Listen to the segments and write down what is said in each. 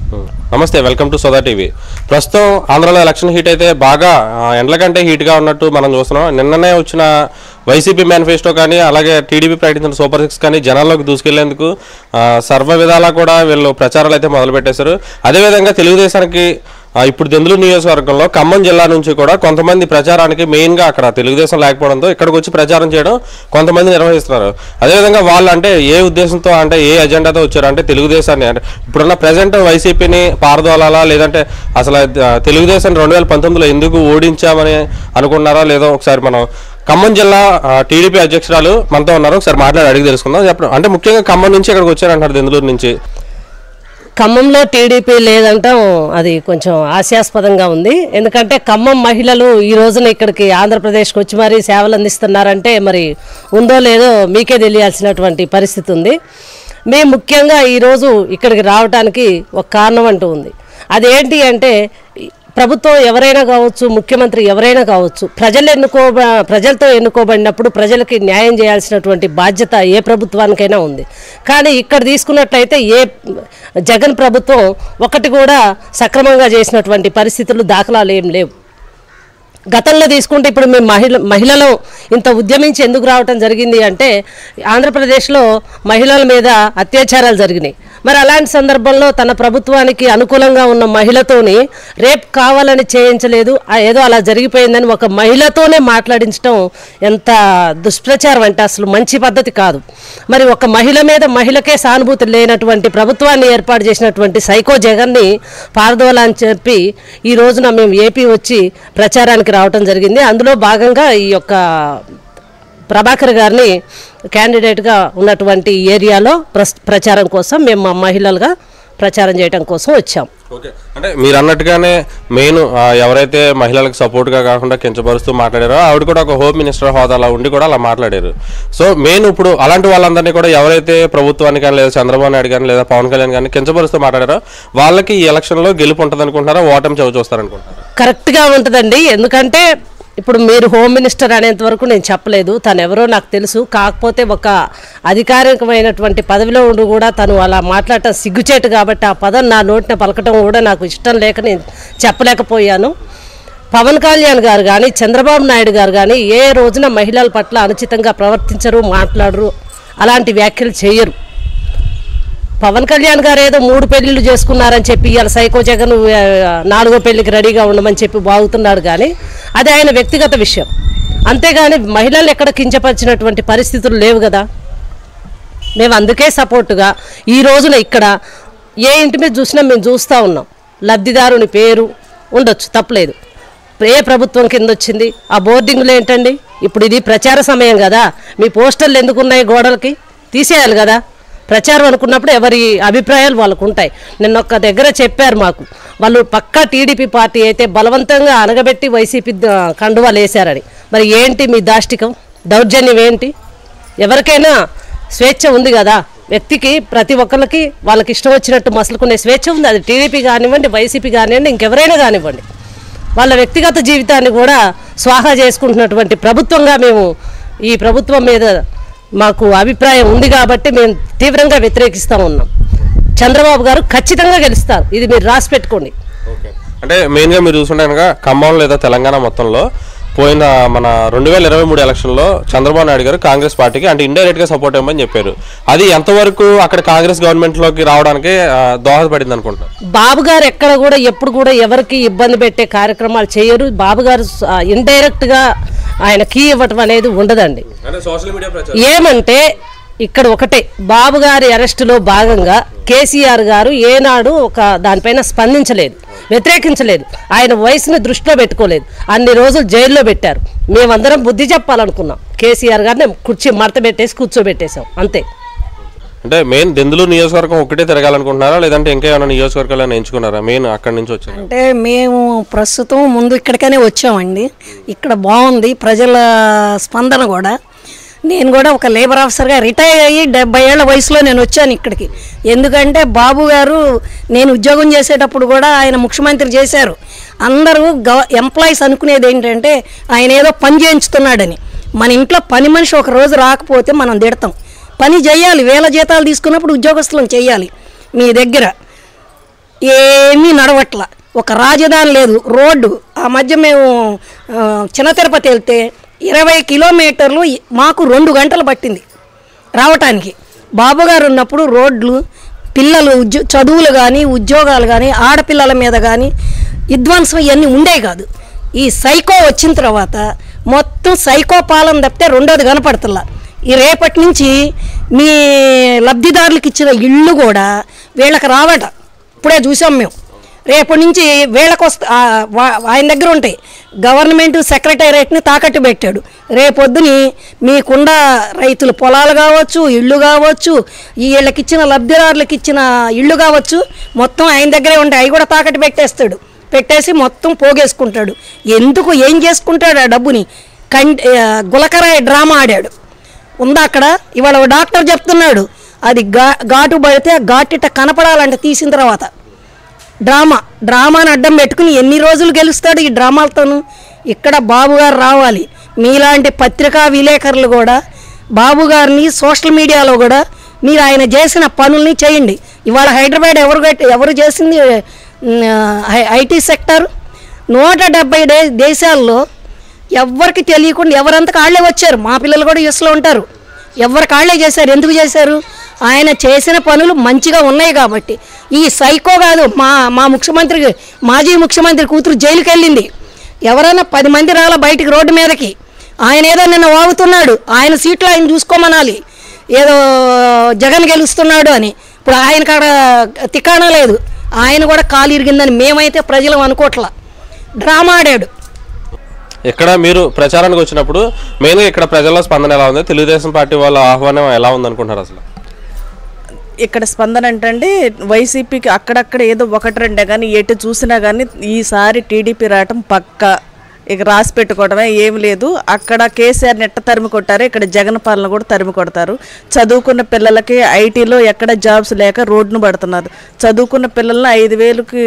నమస్తే, welcome to సోదా TV. ప్రస్తుతం ఆంధ్రాలో ఎలక్షన్ హీట్ అయితే బాగా ఎండ్ల కంటే హీట్గా ఉన్నట్టు మనం చూస్తున్నాం. నిన్ననే వచ్చిన వైసీపీ మేనిఫెస్టో కానీ అలాగే టీడీపీ ప్రకటించిన సూపర్ 6 కానీ జనాల్లోకి దూసుకెళ్లేందుకు సర్వ విధాలా కూడా వీళ్ళు ప్రచారాలు అయితే మొదలుపెట్టేశారు. అదేవిధంగా తెలుగుదేశానికి ఇప్పుడు దెందులూరు నియోజకవర్గంలో ఖమ్మం జిల్లా నుంచి కూడా కొంతమంది ప్రచారానికి మెయిన్గా అక్కడ తెలుగుదేశం లేకపోవడంతో ఇక్కడికి వచ్చి ప్రచారం చేయడం కొంతమంది నిర్వహిస్తున్నారు. అదేవిధంగా వాళ్ళు అంటే ఏ ఉద్దేశంతో అంటే ఏ ఎజెండాతో వచ్చారు అంటే తెలుగుదేశాన్ని అంటే ఇప్పుడున్న ప్రజెంట్ వైసీపీని పారదోలాలా లేదంటే అసలు తెలుగుదేశం 2019లో ఎందుకు ఓడించామని అనుకున్నారా లేదో ఒకసారి మనం ఖమ్మం జిల్లా టీడీపీ అధ్యక్షురాలు మనతో ఉన్నారు, ఒకసారి మాట్లాడి అడిగి తెలుసుకుందాం. చెప్పండి, అంటే ముఖ్యంగా ఖమ్మం నుంచి ఇక్కడికి వచ్చారంటారు దెందులూరు నుంచి. ఖమ్మంలో టీడీపీ లేదంటాం అది కొంచెం హాస్యాస్పదంగా ఉంది. ఎందుకంటే ఖమ్మం మహిళలు ఈ రోజున ఇక్కడికి ఆంధ్రప్రదేశ్కి వచ్చి మరీ సేవలు అందిస్తున్నారంటే మరి ఉందో లేదో మీకే తెలియాల్సినటువంటి పరిస్థితి ఉంది. మేము ముఖ్యంగా ఈరోజు ఇక్కడికి రావడానికి ఒక కారణం అంటూ ఉంది. అదేంటి అంటే ప్రభుత్వం ఎవరైనా కావచ్చు, ముఖ్యమంత్రి ఎవరైనా కావచ్చు, ప్రజలతో ఎన్నుకోబడినప్పుడు ప్రజలకి న్యాయం చేయాల్సినటువంటి బాధ్యత ఏ ప్రభుత్వానికైనా ఉంది. కానీ ఇక్కడ తీసుకున్నట్లయితే జగన్ ప్రభుత్వం ఒకటి కూడా సక్రమంగా చేసినటువంటి పరిస్థితులు దాఖలాలు ఏం లేవు. గతంలో తీసుకుంటే ఇప్పుడు మేము మహిళలు ఇంత ఉద్యమించి ఎందుకు రావటం జరిగింది అంటే ఆంధ్రప్రదేశ్లో మహిళల మీద అత్యాచారాలు జరిగినాయి. మరి అలాంటి సందర్భంలో తన ప్రభుత్వానికి అనుకూలంగా ఉన్న మహిళతోని రేప్ కావాలని చేయించలేదు, ఏదో అలా జరిగిపోయిందని ఒక మహిళతోనే మాట్లాడించడం ఎంత దుష్ప్రచారం అంటే అసలు మంచి పద్ధతి కాదు. మరి ఒక మహిళ మీద మహిళకే సానుభూతి లేనటువంటి ప్రభుత్వాన్ని ఏర్పాటు చేసినటువంటి సైకో జగన్ని పారదోలా అని చెప్పి ఈ రోజున మేము ఏపీ వచ్చి ప్రచారానికి రావటం జరిగింది. అందులో భాగంగా ఈ యొక్క ప్రభాకర్ గారిని క్యాండిడేట్గా ఉన్నటువంటి ఏరియాలో ప్రచారం కోసం మేము మహిళలుగా ప్రచారం చేయడం కోసం వచ్చాం. ఓకే, అంటే మీరు అన్నట్టుగానే మెయిన్ ఎవరైతే మహిళలకు సపోర్ట్గా కాకుండా కించపరుస్తూ మాట్లాడారో ఆవిడ కూడా ఒక హోమ్ మినిస్టర్ హోదాలో ఉండి కూడా అలా మాట్లాడారు. సో మెయిన్ ఇప్పుడు అలాంటి వాళ్ళందరినీ కూడా ఎవరైతే ప్రభుత్వానికి కానీ లేదా చంద్రబాబు నాయుడు కానీ లేదా పవన్ కళ్యాణ్ కానీ కించపరుస్తూ మాట్లాడారో వాళ్ళకి ఈ ఎలక్షన్లో గెలుపు ఉంటుంది అనుకుంటారా, ఓటమి చవి చూస్తారనుకుంటారా? కరెక్ట్గా ఉంటుందండి. ఎందుకంటే ఇప్పుడు మీరు హోమ్ మినిస్టర్ అనేంత వరకు నేను చెప్పలేదు, తను ఎవరో నాకు తెలుసు. కాకపోతే ఒక అధికారికమైనటువంటి పదవిలో ఉండి కూడా తను అలా మాట్లాడటం సిగ్గుచేటు కాబట్టి ఆ పదం నా నోటిన పలకటం కూడా నాకు ఇష్టం లేక నేను చెప్పలేకపోయాను. పవన్ కళ్యాణ్ గారు కానీ చంద్రబాబు నాయుడు గారు కానీ ఏ రోజున మహిళల పట్ల అనుచితంగా ప్రవర్తించరు, మాట్లాడరు, అలాంటి వ్యాఖ్యలు చేయరు. పవన్ కళ్యాణ్ గారు ఏదో 3 పెళ్లిళ్ళు చేసుకున్నారని చెప్పి ఇవాళ సైకో జగన్ 4వ పెళ్లికి రెడీగా ఉండమని చెప్పి బాగుతున్నాడు. కానీ అది ఆయన వ్యక్తిగత విషయం, అంతేగాని మహిళలు ఎక్కడ కించపరిచినటువంటి పరిస్థితులు లేవు కదా. మేము అందుకే సపోర్టుగా ఈ రోజున ఇక్కడ ఏ ఇంటి మీద చూసినా మేము చూస్తూ ఉన్నాం. లబ్ధిదారుని పేరు ఉండొచ్చు, తప్పలేదు. ఏ ప్రభుత్వం కింద వచ్చింది, ఆ బోర్డింగ్లు ఏంటండి? ఇప్పుడు ఇది ప్రచార సమయం కదా, మీ పోస్టర్లు ఎందుకున్నాయి గోడలకి? తీసేయాలి కదా. ప్రచారం అనుకున్నప్పుడు ఎవరి అభిప్రాయాలు వాళ్ళకు ఉంటాయి. నిన్న ఒక దగ్గర చెప్పారు మాకు, వాళ్ళు పక్కా టీడీపీ పార్టీ అయితే బలవంతంగా అనగబెట్టి వైసీపీ కండువాలు వేశారని. మరి ఏంటి మీ దాష్టికం, దౌర్జన్యం ఏంటి? ఎవరికైనా స్వేచ్ఛ ఉంది కదా, వ్యక్తికి ప్రతి ఒక్కరికి వాళ్ళకి ఇష్టం వచ్చినట్టు మసలుకునే స్వేచ్ఛ ఉంది. అది టీడీపీ కానివ్వండి, వైసీపీ కానివ్వండి, ఇంకెవరైనా కానివ్వండి. వాళ్ళ వ్యక్తిగత జీవితాన్ని కూడా స్వాహా చేసుకుంటున్నటువంటి ప్రభుత్వంగా మేము ఈ ప్రభుత్వం మీద మాకు అభిప్రాయం ఉంది కాబట్టి మేము తీవ్రంగా వ్యతిరేకిస్తూ ఉన్నాం. చంద్రబాబు గారు ఖచ్చితంగా గెలుస్తారు, ఇది మీరు రాసి పెట్టుకోండి. అంటే మెయిన్గా మీరు చూసుకుంటే కనుక ఖమ్మం లేదా తెలంగాణ మొత్తంలో పోయిన మన 2023 ఎలక్షన్లో చంద్రబాబు నాయుడు గారు కాంగ్రెస్ పార్టీకి అంటే ఇండైరెక్ట్గా సపోర్ట్ ఇవ్వమని చెప్పారు. అది ఎంతవరకు అక్కడ కాంగ్రెస్ గవర్నమెంట్లోకి రావడానికి దోహదపడింది అనుకుంటున్నారు? బాబు గారు ఎక్కడ కూడా ఎప్పుడు కూడా ఎవరికి ఇబ్బంది పెట్టే కార్యక్రమాలు చేయరు. బాబు గారు ఇండైరెక్ట్గా ఆయన కీ ఇవ్వటం అనేది ఉండదండి. ఏమంటే ఇక్కడ ఒకటే, బాబు గారి అరెస్టులో భాగంగా కేసీఆర్ గారు ఏనాడు ఒక దానిపైన స్పందించలేదు, వ్యతిరేకించలేదు. ఆయన వయసుని దృష్టిలో పెట్టుకోలేదు. అన్ని రోజులు జైల్లో పెట్టారు. మేమందరం బుద్ధి చెప్పాలనుకున్నాం. కేసీఆర్ గారిని కుర్చీ మడత పెట్టేసి కూర్చోబెట్టేశాం, అంతే. అంటే మెయిన్ దెందులూరు నియోజకవర్గం ఒకటే తిరగాలనుకుంటున్నారా లేదంటే ఇంకా ఏమైనా నియోజకవర్గాలను ఎంచుకున్నారా? మెయిన్ అక్కడి నుంచి వచ్చారు అంటే మేము ప్రస్తుతం ముందు ఇక్కడికనే వచ్చామండి. ఇక్కడ బాగుంది ప్రజల స్పందన కూడా. నేను కూడా ఒక లేబర్ ఆఫీసర్గా రిటైర్ అయ్యి 70 ఏళ్ల వయసులో నేను వచ్చాను ఇక్కడికి. ఎందుకంటే బాబు గారు నేను ఉద్యోగం చేసేటప్పుడు కూడా ఆయన ముఖ్యమంత్రి చేశారు. అందరూ ఎంప్లాయీస్ అనుకునేది ఏంటంటే ఆయన ఏదో పని చేయించుతున్నాడని. మన ఇంట్లో పని మనిషి ఒక రోజు రాకపోతే మనం తిడతాం. పని చేయాలి, వేల జీతాలు తీసుకున్నప్పుడు ఉద్యోగస్తులను చేయాలి. మీ దగ్గర ఏమీ నడవట్ల, ఒక రాజధాని లేదు, రోడ్డు. ఆ మధ్య మేము చిన్న తిరుపతి వెళ్తే 20 కిలోమీటర్లు మాకు 2 గంటలు పట్టింది రావటానికి. బాబు గారు ఉన్నప్పుడు రోడ్లు, పిల్లలు చదువులు కానీ ఉద్యోగాలు కానీ ఆడపిల్లల మీద కానీ విధ్వంసం ఇవన్నీ ఉండేవి కాదు. ఈ సైకో వచ్చిన తర్వాత మొత్తం సైకో పాలన తప్పితే రెండోది కనపడుతుందా. ఈ రేపటి నుంచి మీ లబ్ధిదారులకు ఇచ్చిన ఇళ్ళు కూడా వీళ్ళకి రావట, ఇప్పుడే చూసాం మేము. రేపటి నుంచి వీళ్ళకి ఆయన దగ్గర ఉంటాయి. గవర్నమెంట్ సెక్రటేరియట్ని తాకట్టు పెట్టాడు. రేపొద్దుని మీకున్న రైతుల పొలాలు కావచ్చు, ఇళ్ళు కావచ్చు, వీళ్ళకి ఇచ్చిన లబ్ధిదారులకు ఇచ్చిన ఇళ్ళు కావచ్చు, మొత్తం ఆయన దగ్గరే ఉంటాయి. అవి కూడా తాకట్టు పెట్టేసి మొత్తం పోగేసుకుంటాడు. ఎందుకు ఏం చేసుకుంటాడు ఆ డబ్బుని? గులకరాయ డ్రామా ఆడాడు ఉందా అక్కడ. ఇవాళ డాక్టర్ చెప్తున్నాడు అది ఘాటు పడితే ఘాటిట కనపడాలంటే తీసిన తర్వాత డ్రామాని అడ్డం పెట్టుకుని ఎన్ని రోజులు గెలుస్తాడు ఈ డ్రామాలతోనూ. ఇక్కడ బాబు గారు రావాలి. మీలాంటి పత్రికా విలేకరులు కూడా బాబు గారిని సోషల్ మీడియాలో కూడా మీరు ఆయన చేసిన పనుల్ని చేయండి. ఇవాళ హైదరాబాద్ ఎవరు చేసింది? ఐటీ సెక్టర్ 170 దేశాల్లో ఎవరికి తెలియకుండా ఎవరంతా కాళ్ళే వచ్చారు. మా పిల్లలు కూడా యూఎస్లో ఉంటారు. ఎవరి కాళ్ళే చేశారు. ఎందుకు చేశారు? ఆయన చేసిన పనులు మంచిగా ఉన్నాయి కాబట్టి. ఈ సైకో కాదు, మా ముఖ్యమంత్రికి, మాజీ ముఖ్యమంత్రి కూతురు జైలుకి వెళ్ళింది. ఎవరైనా 10 మంది రాలా బయటికి రోడ్డు మీదకి. ఆయన ఏదో నిన్న వాగుతున్నాడు, ఆయన సీట్లో ఆయన చూసుకోమనాలి, ఏదో జగన్ గెలుస్తున్నాడు అని. ఇప్పుడు ఆయన కాడ తికాణా లేదు, ఆయన కూడా కాలు ఇరిగిందని మేమైతే ప్రజలు అనుకోవట్లా. డ్రామా ఆడాడు. ఇక్కడ మీరు ప్రచారానికి వచ్చినప్పుడు మెయిన్గా ఇక్కడ ప్రజల స్పందన ఎలా ఉంది? తెలుగుదేశం పార్టీ వాళ్ళ ఆహ్వానం ఎలా ఉందనుకుంటున్నారు అసలు? ఇక్కడ స్పందన అంటే వైసీపీకి అక్కడక్కడ ఏదో 1-2 కానీ ఎటు చూసినా కానీ ఈసారి టీడీపీ రావటం పక్కా. ఇక రాసి పెట్టుకోవడమే, ఏం లేదు. అక్కడ కేసీఆర్ నెట్ట తరిమి కొట్టారు, ఇక్కడ జగన్ పాలన కూడా తరిమి కొడతారు. చదువుకున్న పిల్లలకి ఐటీలో ఎక్కడ జాబ్స్ లేక రోడ్డును పడుతున్నారు. చదువుకున్న పిల్లల్ని 5,000కి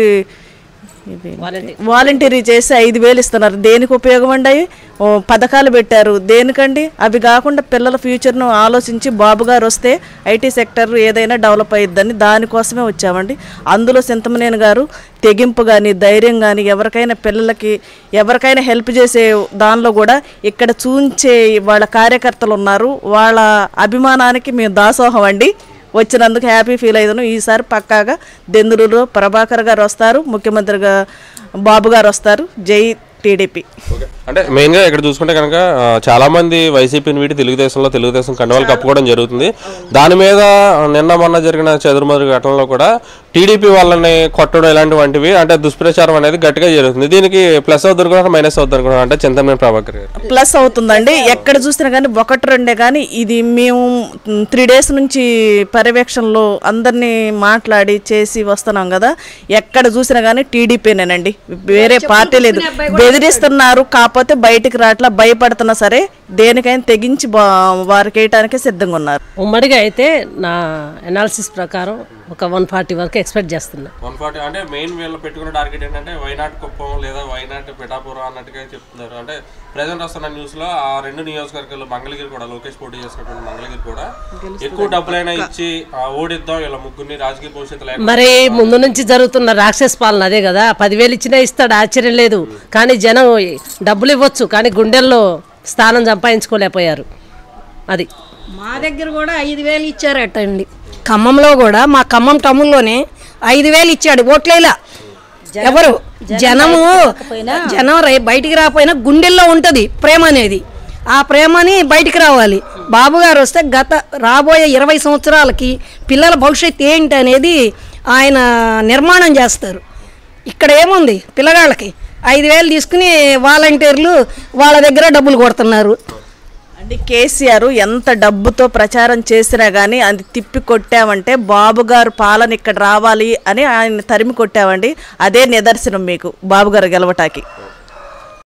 వాలంటీరీ చేసి 5,000 ఇస్తున్నారు. దేనికి ఉపయోగం అండి? పథకాలు పెట్టారు దేనికండి? అవి కాకుండా పిల్లల ఫ్యూచర్ను ఆలోచించి బాబు గారు వస్తే ఐటీ సెక్టర్ ఏదైనా డెవలప్ అయ్యిద్దని దానికోసమే వచ్చామండి. అందులో చింతమనేని గారు తెగింపు కానీ ధైర్యం కానీ ఎవరికైనా పిల్లలకి ఎవరికైనా హెల్ప్ చేసే దానిలో కూడా ఇక్కడ చూంచే వాళ్ళ కార్యకర్తలు ఉన్నారు. వాళ్ళ అభిమానానికి మేము దాసోహం అండి. వచ్చినందుకు హ్యాపీ ఫీల్ అవుతాను. ఈసారి పక్కాగా దెందులూరులో ప్రభాకర్ గారు వస్తారు, ముఖ్యమంత్రిగా బాబు గారు వస్తారు. జై టీడీపీ. అంటే మెయిన్గా ఇక్కడ చూసుకుంటే కనుక చాలామంది వైసీపీని వీటి తెలుగుదేశం కండువాలు కప్పుకోవడం జరుగుతుంది. దాని మీద నిన్న మొన్న జరిగిన చెదురుమదురు ఘటనలో కూడా టీడీపీ వాళ్ళని కొట్టడం ఇలాంటివంటివి అంటే దుష్ప్రచారం అనేది గట్టిగా జరుగుతుంది. దీనికి ప్లస్ అవుతుంది మైనస్ అవుతుంది అనుకున్నాను అంటే చింతమనేని ప్రభాకర్ గారు. ప్లస్ అవుతుందండి. ఎక్కడ చూసినా కానీ 1-2 కానీ ఇది మేము 3 days నుంచి పర్యవేక్షణలో అందరినీ మాట్లాడి చేసి వస్తున్నాం కదా. ఎక్కడ చూసినా కానీ టీడీపీనేనండి, వేరే పార్టీ లేదు. బెదిరిస్తున్నారు కాకపోతే బయటికి రాట్లా, భయపడుతున్నా సరే దేనికైనా తెగించి వారికి వేయటానికే సిద్ధంగా ఉన్నారు. ఉమ్మడిగా అయితే నా అనాలిసిస్ ప్రకారం ఒక 140 వరకు ఎక్స్పెక్ట్ చేస్తున్నా. 140 అంటే మెయిన్ వీళ్ళు పెట్టుకున్న టార్గెట్ ఏంటంటే వైనాట్ కుప్పం లేదా వైనాట్ పిఠాపురం అన్నట్టుగా చెప్తున్నారు. అంటే ప్రజెంట్ వస్తున్న న్యూస్ లో ఆ 2 నియోజకవర్గాలు మంగళగిరి కూడా లోకేష్ పోటీ చేసుకున్నటువంటి మంగళగిరి కూడా ఎక్కువ డబ్బులైనా ఇచ్చి ఓడిద్దాం ఇలా ముగ్గురిని రాజకీయ భవిష్యత్తు. మరి ముందు నుంచి జరుగుతున్న రాక్షస పాలన అదే కదా. 10,000 ఇచ్చినా ఇస్తాడు, ఆశ్చర్యం లేదు. కానీ జనం డబ్బులు ఇవ్వచ్చు కానీ గుండెల్లో స్థానం సంపాదించుకోలేకపోయారు. అది మా దగ్గర కూడా 5,000 ఇచ్చారట అండి. ఖమ్మంలో కూడా మా ఖమ్మం టౌన్లోనే 5,000 ఇచ్చాడు. ఓట్లేలా ఎవరు జనం బయటికి రాకపోయినా గుండెల్లో ఉంటుంది ప్రేమ అనేది. ఆ ప్రేమని బయటికి రావాలి. బాబు గారు వస్తే రాబోయే 20 సంవత్సరాలకి పిల్లల భవిష్యత్తు ఏంటి అనేది ఆయన నిర్మాణం చేస్తారు. ఇక్కడ ఏముంది, పిల్లగాళ్ళకి 5,000 తీసుకుని వాలంటీర్లు వాళ్ళ దగ్గర డబ్బులు కొడుతున్నారు. అంటే కేసీఆర్ ఎంత డబ్బుతో ప్రచారం చేసినా కానీ అది తిప్పి కొట్టామంటే బాబు గారు పాలన ఇక్కడ రావాలి అని ఆయన తరిమి కొట్టామండి. అదే నిదర్శనం మీకు బాబు గారు గెలవటానికి.